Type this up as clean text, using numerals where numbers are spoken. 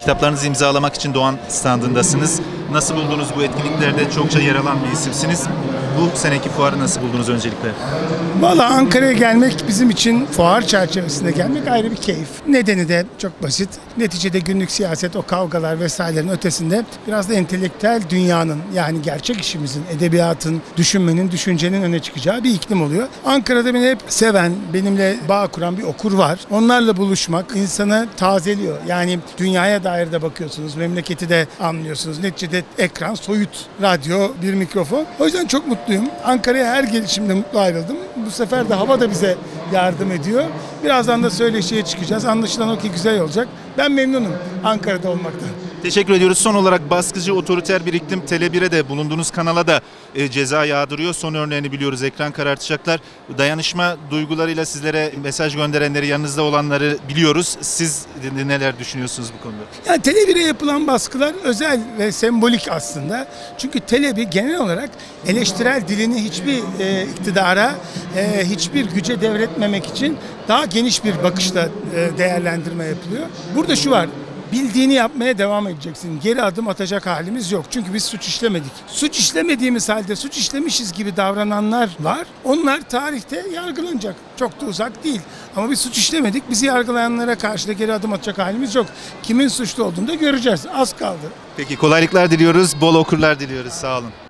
Kitaplarınızı imzalamak için Doğan standındasınız. Nasıl buldunuz bu etkinliklerde? Çokça yer alan bir isimsiniz. Bu seneki fuarı nasıl buldunuz öncelikle? Valla Ankara'ya gelmek bizim için fuar çerçevesinde gelmek ayrı bir keyif. Nedeni de çok basit. Neticede günlük siyaset, o kavgalar vesairelerin ötesinde biraz da entelektüel dünyanın, yani gerçek işimizin, edebiyatın, düşünmenin, düşüncenin öne çıkacağı bir iklim oluyor. Ankara'da beni hep seven, benimle bağ kuran bir okur var. Onlarla buluşmak insanı tazeliyor. Yani dünyaya dair de bakıyorsunuz, memleketi de anlıyorsunuz. Neticede ekran, soyut, radyo, bir mikrofon. O yüzden çok mutluyum. Ankara'ya her gelişimde mutlu ayrıldım. Bu sefer de hava da bize yardım ediyor. Birazdan da söyleşiye çıkacağız. Anlaşılan o ki güzel olacak. Ben memnunum Ankara'da olmaktan. Teşekkür ediyoruz. Son olarak baskıcı, otoriter bir iklim Tele1'e de, bulunduğunuz kanala da ceza yağdırıyor. Son örneğini biliyoruz, ekran karartacaklar. Dayanışma duygularıyla sizlere mesaj gönderenleri, yanınızda olanları biliyoruz. Siz neler düşünüyorsunuz bu konuda? Yani Tele1'e yapılan baskılar özel ve sembolik aslında. Çünkü Tele1 genel olarak eleştirel dilini hiçbir iktidara, hiçbir güce devretmemek için daha geniş bir bakışla değerlendirme yapılıyor. Burada şu var. Bildiğini yapmaya devam edeceksin. Geri adım atacak halimiz yok. Çünkü biz suç işlemedik. Suç işlemediğimiz halde suç işlemişiz gibi davrananlar var. Onlar tarihte yargılanacak. Çok da uzak değil. Ama biz suç işlemedik. Bizi yargılayanlara karşı da geri adım atacak halimiz yok. Kimin suçlu olduğunu da göreceğiz. Az kaldı. Peki, kolaylıklar diliyoruz, bol okurlar diliyoruz. Sağ olun.